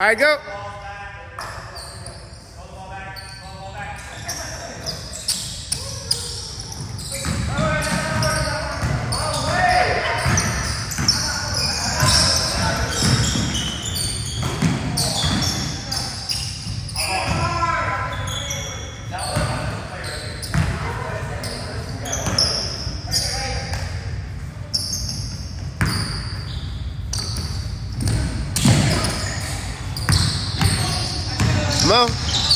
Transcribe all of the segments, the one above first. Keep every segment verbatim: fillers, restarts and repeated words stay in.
All right, go. Come on.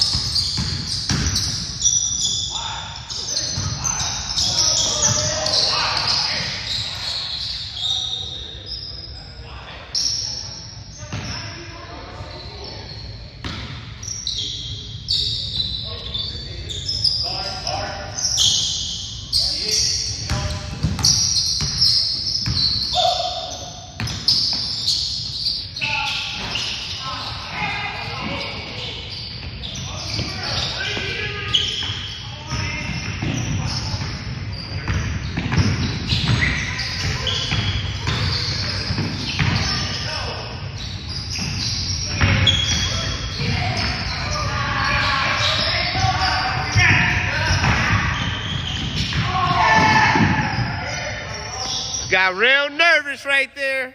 Got real nervous right there.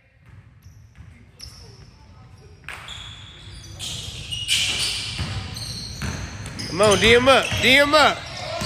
Come on, D him up, D him up.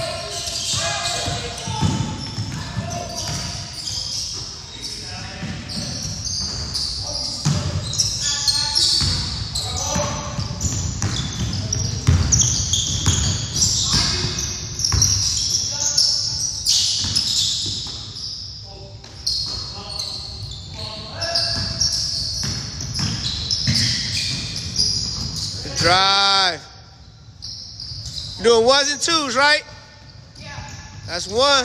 Drive. Doing ones and twos, right? Yeah. That's one.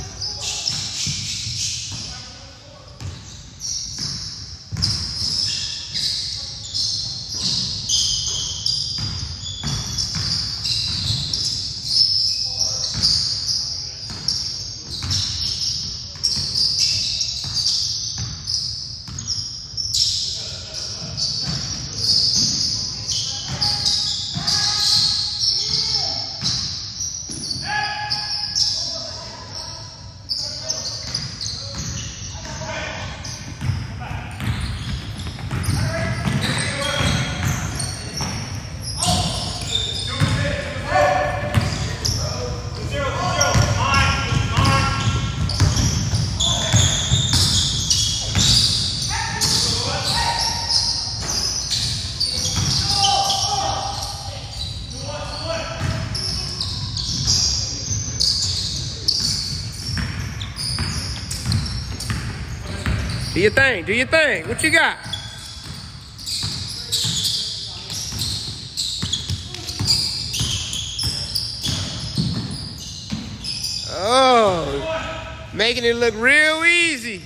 Do your thing, do your thing. What you got? Oh, making it look real easy.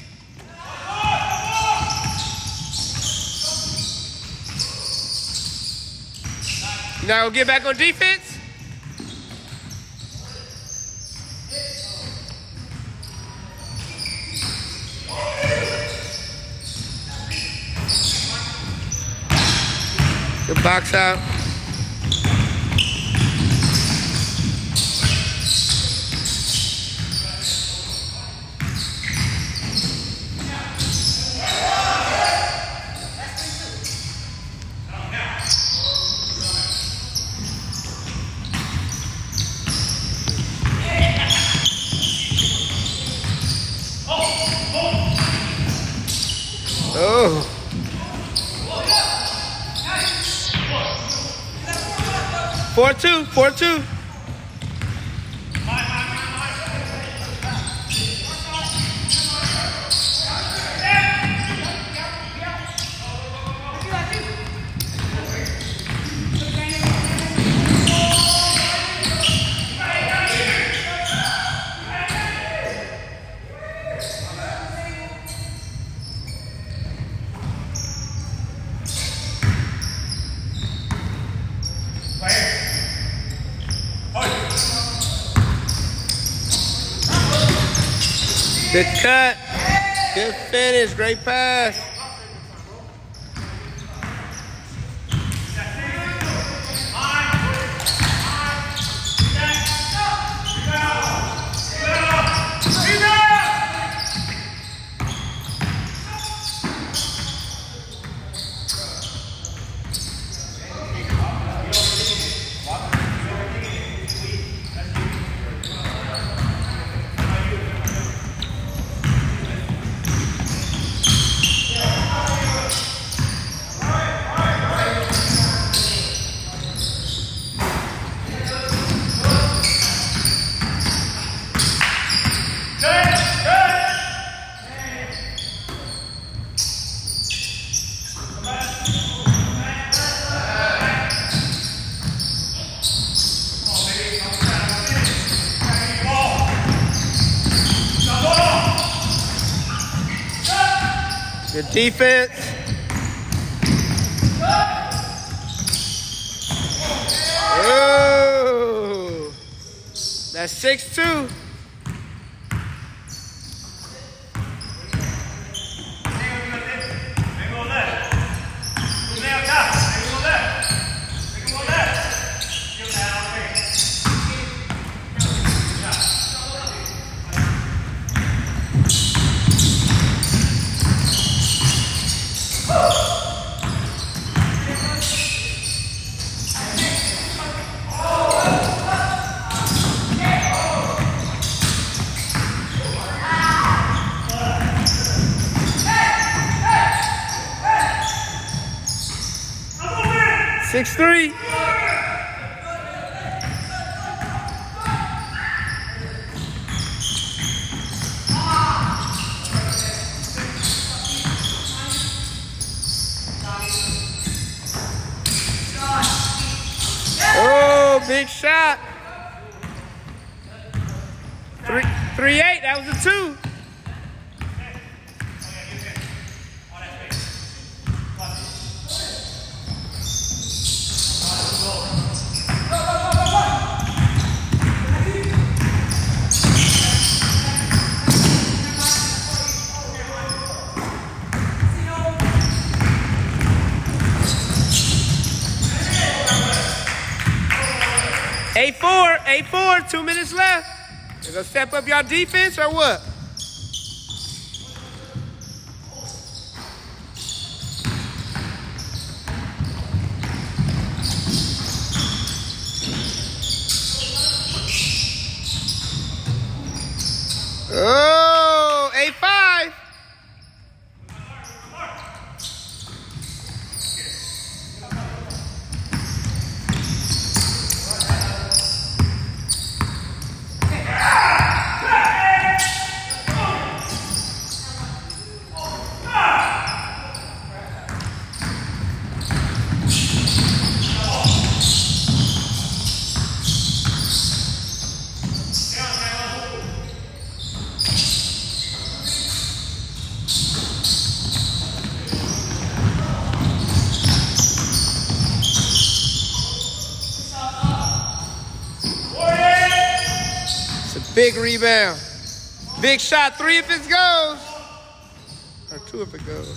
You not gonna get back on defense? Good box out. Oh. Four two, four two. Good cut. Good finish. Great pass. Defense. Oh, that's six two. six three. Oh, big shot. Three, three, eight. That was a two. eight four, eight four, two minutes left. You gonna step up y'all defense or what? Oh, eight five. Big rebound. Big shot, three if it goes. Or two if it goes.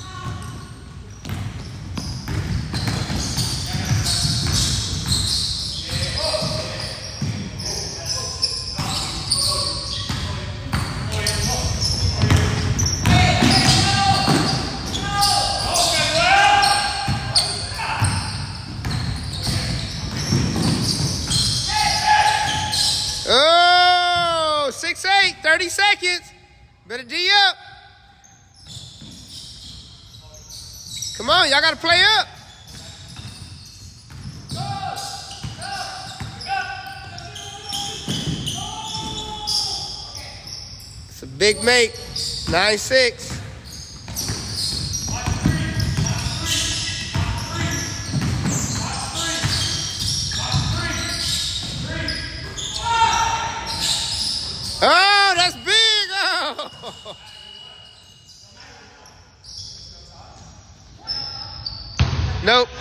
Oh, six eight, thirty seconds. Better D up. Come on, y'all got to play up. It's a big make, nine six. Oh, that's big. Oh. Nope.